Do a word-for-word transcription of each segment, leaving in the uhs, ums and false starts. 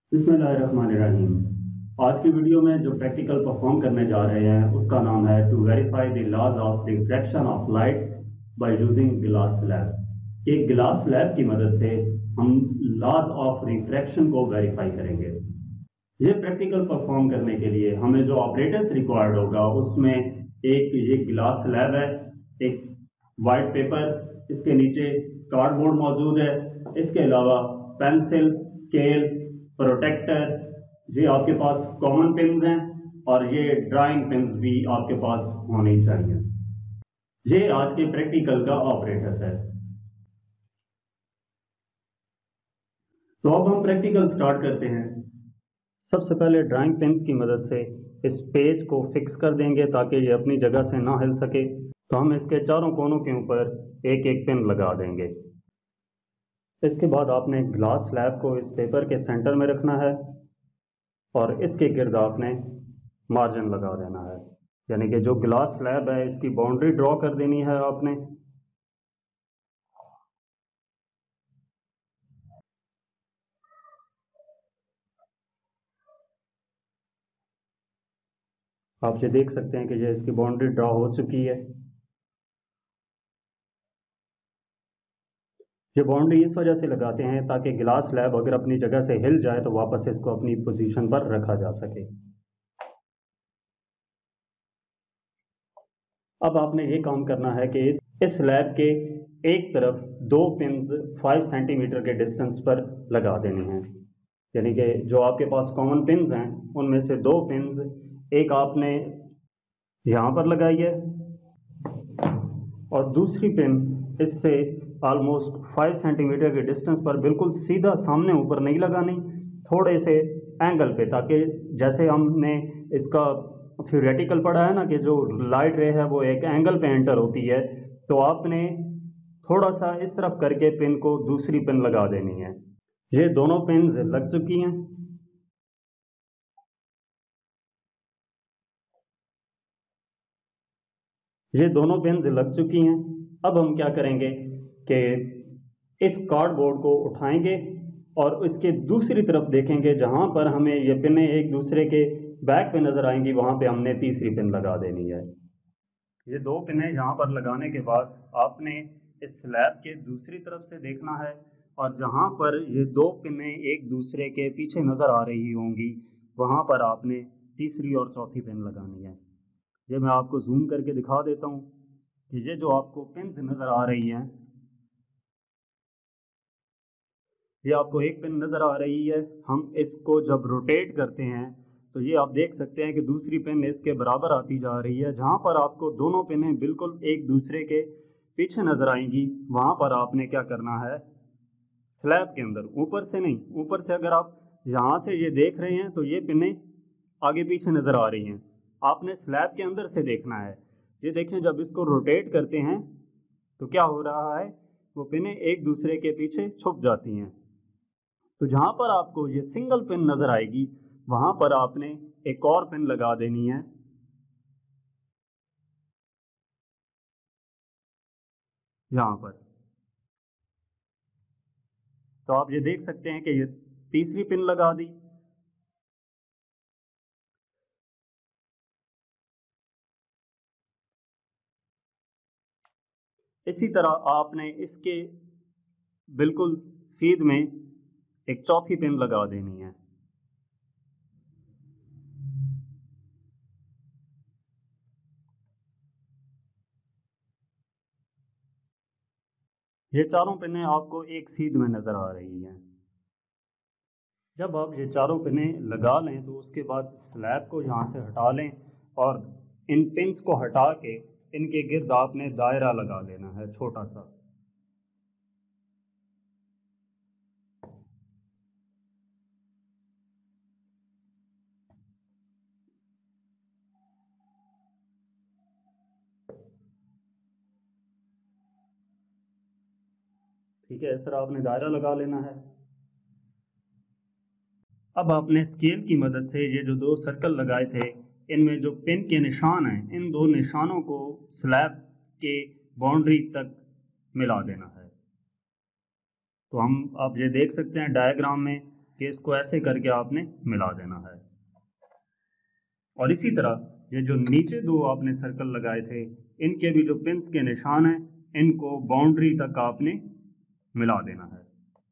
बिस्मिल्लाहिर्रहमानिर्रहीम। आज की वीडियो में जो प्रैक्टिकल परफॉर्म करने जा रहे हैं उसका नाम है to verify the laws of refraction of light by using glass slab. एक ग्लास स्लैब की मदद से हम लॉज ऑफ रिफ्रैक्शन को वेरीफाई करेंगे। ये प्रैक्टिकल परफॉर्म करने के लिए हमें जो ऑपरेटर्स रिक्वायर्ड होगा उसमें एक ये ग्लास स्लैब है, एक वाइट पेपर, इसके नीचे कार्डबोर्ड मौजूद है, इसके अलावा पेंसिल, स्केल, प्रोटेक्टर, ये आपके पास कॉमन पिन्स हैं और ये ड्राइंग पिन्स भी आपके पास होनी चाहिए। ये आज के प्रैक्टिकल का ऑपरेटर्स है। तो अब हम प्रैक्टिकल स्टार्ट करते हैं। सबसे पहले ड्राइंग पिन्स की मदद से इस पेज को फिक्स कर देंगे ताकि ये अपनी जगह से ना हिल सके। तो हम इसके चारों कोनों के ऊपर एक एक पिन लगा देंगे। इसके बाद आपने ग्लास स्लैब को इस पेपर के सेंटर में रखना है और इसके गिर्द आपने मार्जिन लगा देना है, यानी कि जो ग्लास स्लैब है इसकी बाउंड्री ड्रॉ कर देनी है आपने। आप ये देख सकते हैं कि ये इसकी बाउंड्री ड्रॉ हो चुकी है। ये बाउंड्री इस वजह से लगाते हैं ताकि ग्लास स्लैब अगर अपनी जगह से हिल जाए तो वापस इसको अपनी पोजीशन पर रखा जा सके। अब आपने ये काम करना है कि इस इस स्लैब के एक तरफ दो पिन्स फाइव सेंटीमीटर के डिस्टेंस पर लगा देने हैं, यानी कि जो आपके पास कॉमन पिन्स हैं उनमें से दो पिन्स एक आपने यहाँ पर लगाई है और दूसरी पिन इससे ऑलमोस्ट फाइव सेंटीमीटर के डिस्टेंस पर बिल्कुल सीधा सामने ऊपर नहीं लगानी, थोड़े से एंगल पे, ताकि जैसे हमने इसका थ्योरेटिकल पढ़ा है ना कि जो लाइट रे है वो एक एंगल पे एंटर होती है, तो आपने थोड़ा सा इस तरफ करके पिन को दूसरी पिन लगा देनी है। ये दोनों पिन्स लग चुकी हैं। ये दोनों पिन्स लग चुकी हैं। अब हम क्या करेंगे कि इस कार्डबोर्ड को उठाएंगे और इसके दूसरी तरफ देखेंगे, जहां पर हमें ये पिनें एक दूसरे के बैक पे नज़र आएंगी वहां पे हमने तीसरी पिन लगा देनी है। ये दो पिनें यहाँ पर लगाने के बाद आपने इस स्लैब के दूसरी तरफ से देखना है और जहाँ पर ये दो पिनें एक दूसरे के पीछे नज़र आ रही होंगी वहाँ पर आपने तीसरी और चौथी पिन लगानी है। ये मैं आपको जूम करके दिखा देता हूँ कि ये जो आपको पिन्स नज़र आ रही हैं, ये आपको एक पिन नज़र आ रही है। हम इसको जब रोटेट करते हैं तो ये आप देख सकते हैं कि दूसरी पिन इसके बराबर आती जा रही है। जहाँ पर आपको दोनों पिनें बिल्कुल एक दूसरे के पीछे नज़र आएंगी वहाँ पर आपने क्या करना है, स्लैब के अंदर, ऊपर से नहीं, ऊपर से अगर आप यहाँ से ये देख रहे हैं तो ये पिनें आगे पीछे नज़र आ रही हैं, आपने स्लैब के अंदर से देखना है। ये देखें, जब इसको रोटेट करते हैं तो क्या हो रहा है, वो पिनें एक दूसरे के पीछे छुप जाती हैं। तो जहाँ पर आपको ये सिंगल पिन नज़र आएगी वहाँ पर आपने एक और पिन लगा देनी है, यहाँ पर। तो आप ये देख सकते हैं कि ये तीसरी पिन लगा दी। इसी तरह आपने इसके बिल्कुल सीध में एक चौथी पिन लगा देनी है। ये चारों पिनें आपको एक सीध में नज़र आ रही हैं। जब आप ये चारों पिनें लगा लें तो उसके बाद स्लैब को यहाँ से हटा लें और इन पिन्स को हटा के इनके गिर्द आपने दायरा लगा लेना है, छोटा सा। ठीक है, इस तरह आपने दायरा लगा लेना है। अब आपने स्केल की मदद से ये जो दो सर्कल लगाए थे इनमें जो पिन के निशान हैं, इन दो निशानों को स्लैब के बाउंड्री तक मिला देना है। तो हम आप ये देख सकते हैं डायग्राम में कि इसको ऐसे करके आपने मिला देना है। और इसी तरह ये जो नीचे दो आपने सर्कल लगाए थे, इनके भी जो पिंस के निशान हैं, इनको बाउंड्री तक आपने मिला देना है।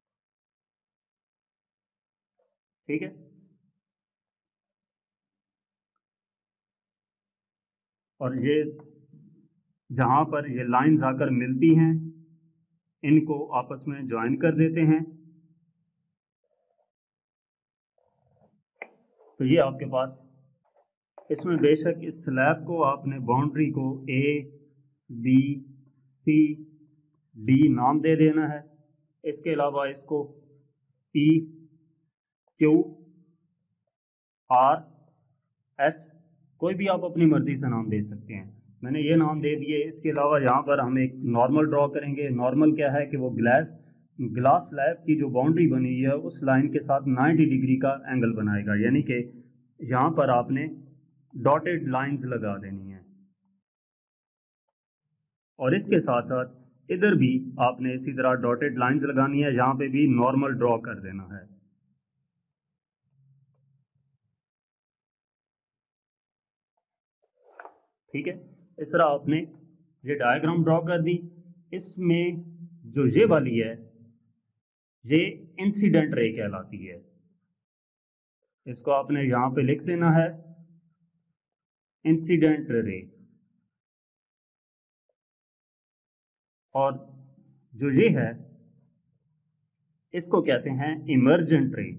ठीक है। और ये जहां पर ये लाइंस आकर मिलती हैं, इनको आपस में ज्वाइन कर देते हैं। तो ये आपके पास, इसमें बेशक इस स्लैब को आपने बाउंड्री को ए बी सी डी नाम दे देना है। इसके अलावा इसको पी क्यू आर एस कोई भी आप अपनी मर्जी से नाम दे सकते हैं। मैंने ये नाम दे दिए। इसके अलावा यहाँ पर हम एक नॉर्मल ड्रॉ करेंगे। नॉर्मल क्या है कि वो ग्लास ग्लास स्लैब की जो बाउंड्री बनी है उस लाइन के साथ नब्बे डिग्री का एंगल बनाएगा, यानी कि यहाँ पर आपने डॉटेड लाइंस लगा देनी है। और इसके साथ साथ इधर भी आपने इसी तरह डॉटेड लाइंस लगानी है, यहाँ पे भी नॉर्मल ड्रॉ कर देना है। ठीक है। इस तरह आपने ये डायग्राम ड्रॉ कर दी। इसमें जो ये वाली है ये इंसिडेंट रे कहलाती है। इसको आपने यहां पे लिख देना है इंसिडेंट रे। और जो ये है इसको कहते हैं इमर्जेंट रे।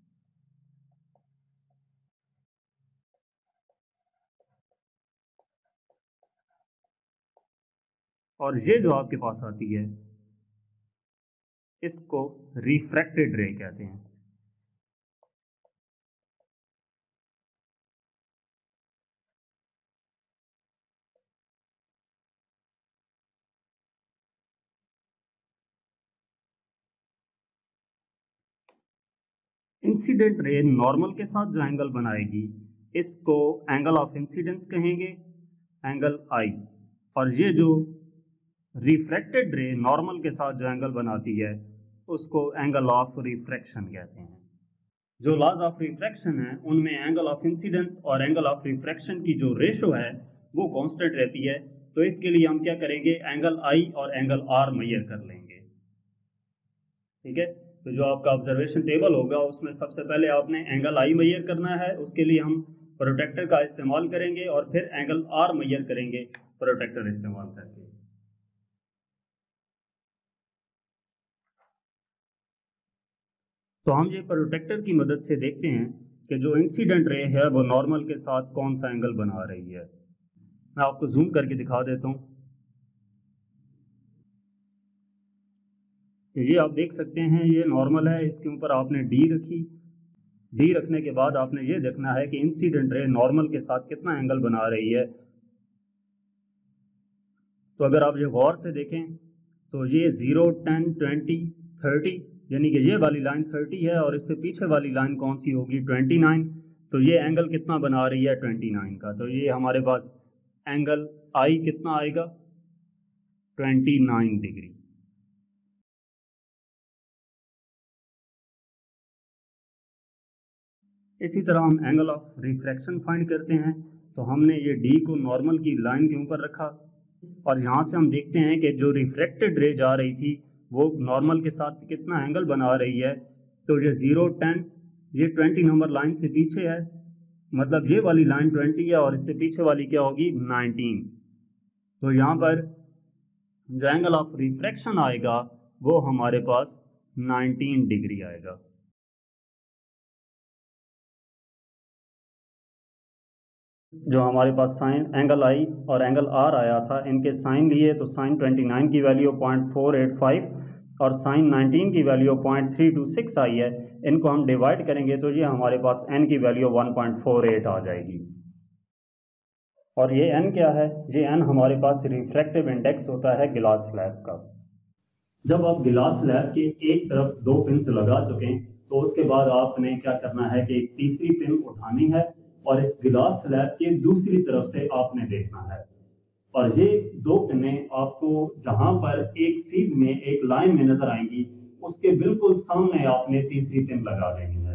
और ये जो आपके पास आती है इसको रिफ्रैक्टेड रे कहते हैं। इंसिडेंट रे नॉर्मल के साथ जो एंगल बनाएगी इसको एंगल ऑफ इंसिडेंस कहेंगे, एंगल आई। और ये जो रिफ्रैक्टेड रे नॉर्मल के साथ जो एंगल बनाती है उसको एंगल ऑफ रिफ्रैक्शन कहते हैं। जो लॉज ऑफ रिफ्रैक्शन है उनमें एंगल ऑफ इंसिडेंस और एंगल ऑफ रिफ्रैक्शन की जो रेशो है वो कांस्टेंट रहती है। तो इसके लिए हम क्या करेंगे, एंगल आई और एंगल आर मेजर कर लेंगे। ठीक है। तो जो आपका ऑब्जर्वेशन टेबल होगा उसमें सबसे पहले आपने एंगल आई मेजर करना है, उसके लिए हम प्रोटेक्टर का इस्तेमाल करेंगे और फिर एंगल आर मेजर करेंगे प्रोटेक्टर इस्तेमाल करके। तो हम ये प्रोटेक्टर की मदद से देखते हैं कि जो इंसिडेंट रे है वो नॉर्मल के साथ कौन सा एंगल बना रही है। मैं आपको जूम करके दिखा देता हूँ। ये आप देख सकते हैं ये नॉर्मल है, इसके ऊपर आपने डी रखी। डी रखने के बाद आपने ये देखना है कि इंसिडेंट रे नॉर्मल के साथ कितना एंगल बना रही है। तो अगर आप ये गौर से देखें तो ये जीरो टेन ट्वेंटी थर्टी, यानी कि ये वाली लाइन थर्टी है और इससे पीछे वाली लाइन कौन सी होगी, ट्वेंटी नाइन। तो ये एंगल कितना बना रही है, ट्वेंटी नाइन का। तो ये हमारे पास एंगल आई कितना आएगा, ट्वेंटी नाइन डिग्री। इसी तरह हम एंगल ऑफ रिफ्रैक्शन फाइंड करते हैं। तो हमने ये डी को नॉर्मल की लाइन के ऊपर रखा और यहाँ से हम देखते हैं कि जो रिफ्रैक्टेड रे जा रही थी वो नॉर्मल के साथ कितना एंगल बना रही है। तो ये जीरो टेन ये ट्वेंटी नंबर लाइन से पीछे है, मतलब ये वाली लाइन ट्वेंटी है और इससे पीछे वाली क्या होगी, नाइनटीन। तो यहाँ पर जो एंगल ऑफ रिफ्रैक्शन आएगा वो हमारे पास नाइनटीन डिग्री आएगा। जो हमारे पास साइन एंगल आई और एंगल आर आया था, इनके साइन लिए तो साइन ट्वेंटी नाइन की value point four eight five और साइन नाइनटीन की value point three two six आई है। इनको हम डिवाइड करेंगे तो ये हमारे पास एन की value one point four eight आ जाएगी। और ये एन क्या है, ये एन हमारे पास रिफ्रैक्टिव इंडेक्स होता है गिलास स्लैब का। जब आप गिलास स्लैब के एक तरफ दो पिन लगा चुके तो उसके बाद आपने क्या करना है कि एक तीसरी पिन उठानी है और इस गिलास स्लैब के दूसरी तरफ से आपने देखना है। और ये दो पिनें आपको जहां पर एक सीध में एक लाइन में नजर आएंगी उसके बिल्कुल सामने आपने तीसरी पिन लगा देनी है।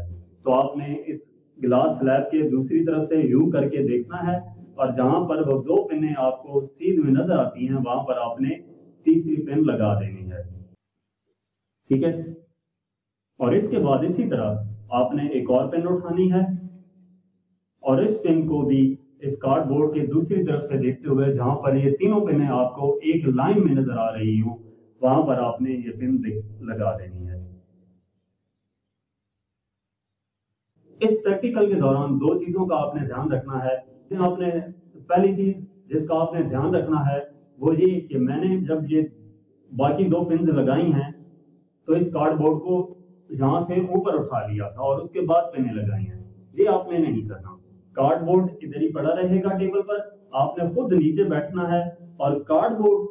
तो आपने इस गिलास स्लैब के दूसरी तरफ से यूं करके देखना है और जहां पर वो दो पिनें आपको सीध में नजर आती हैं वहां पर आपने तीसरी पिन लगा देनी है। ठीक है, और इसके बाद इसी तरह आपने एक और पिन उठानी है और इस पिन को भी इस कार्डबोर्ड के दूसरी तरफ से देखते हुए जहां पर ये तीनों पिनें आपको एक लाइन में नजर आ रही हो वहां पर आपने ये पिन लगा देनी है। इस प्रैक्टिकल के दौरान दो चीजों का आपने ध्यान रखना है। आपने पहली चीज जिसका आपने ध्यान रखना है वो ये कि मैंने जब ये बाकी दो पिन्स लगाई हैं तो इस कार्डबोर्ड को यहां से ऊपर उठा लिया था और उसके बाद पिनें लगाई हैं। ये आपने नहीं करना। कार्डबोर्ड इधर ही पड़ा रहेगा टेबल पर, आपने खुद नीचे बैठना है और कार्डबोर्ड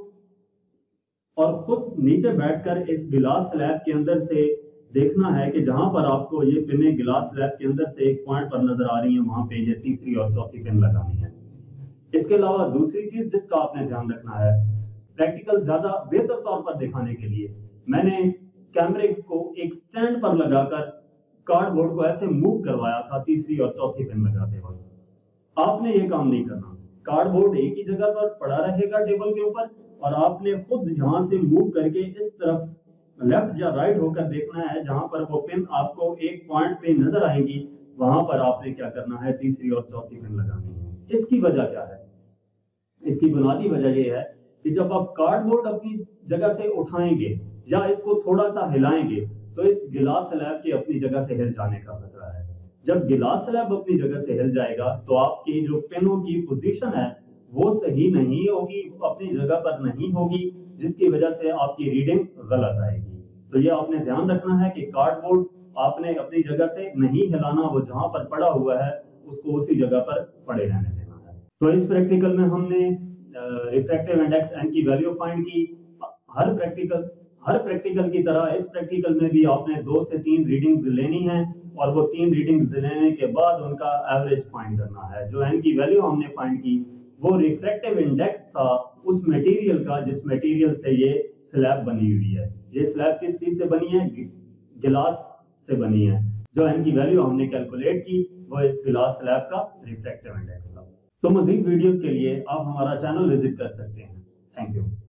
और खुद नीचे बैठकर इस गिलास स्लैब के अंदर से देखना है कि जहां पर आपको ये पिनें गिलास स्लैब के अंदर से एक पॉइंट पर नजर आ रही हैं वहां पे ये तीसरी और चौथी पिन लगानी है। इसके अलावा दूसरी चीज जिसका आपने ध्यान रखना है, प्रैक्टिकल ज्यादा बेहतर तौर पर दिखाने के लिए मैंने कैमरे को एक स्टैंड पर लगाकर कार्डबोर्ड को ऐसे मूव करवाया था तीसरी और चौथी पिन लगाते वक्त। आपने ये काम नहीं करना। कार्डबोर्ड एक ही जगह पर पड़ा रहेगा टेबल के ऊपर और आपने खुद यहां से मूव करके इस तरफ लेफ्ट या राइट होकर देखना है जहां पर वो पिन आपको एक पॉइंट पे नजर आएगी वहां पर आपने क्या करना है, तीसरी और चौथी पिन लगानी है। इसकी वजह क्या है? इसकी बुनियादी वजह यह है कि जब आप कार्डबोर्ड अपनी जगह से उठाएंगे या इसको थोड़ा सा हिलाएंगे तो इस गिलास स्लैब के अपनी जगह से हिल जाने का खतरा है। जब गिलास स्लैब अपनी जगह से हिल जाएगा तो आपकी जो पिनों की पोजीशन है वो सही नहीं होगी, अपनी जगह पर नहीं होगी, जिसकी वजह से आपकी रीडिंग गलत आएगी। तो ये आपने ध्यान रखना है कि कार्डबोर्ड आपने अपनी जगह से नहीं हिलाना, वो जहां पर पड़ा हुआ है उसको उसी जगह पर पड़े रहने देना है। तो इस प्रैक्टिकल में हमने रिफ्रैक्टिव इंडेक्स एन की वैल्यू फाइंड की। हर प्रैक्टिकल हर प्रैक्टिकल की तरह इस प्रैक्टिकल में भी आपने दो से तीन रीडिंग्स लेनी है और वो तीन रीडिंग्स लेने के बाद उनका एवरेज फाइंड करना है। जो एन की वैल्यू हमने फाइंड की वो रिफ्रैक्टिव इंडेक्स था उस मटेरियल का जिस मटेरियल से ये स्लैब बनी हुई है। ये स्लैब किस चीज से बनी है? गिलास से बनी है। जो एन की वैल्यू हमने कैलकुलेट की वो इस गिलास स्लैब का रिफ्रैक्टिव इंडेक्स था। तो मजीद वीडियोस के लिए आप हमारा चैनल विजिट कर सकते हैं। Thank you.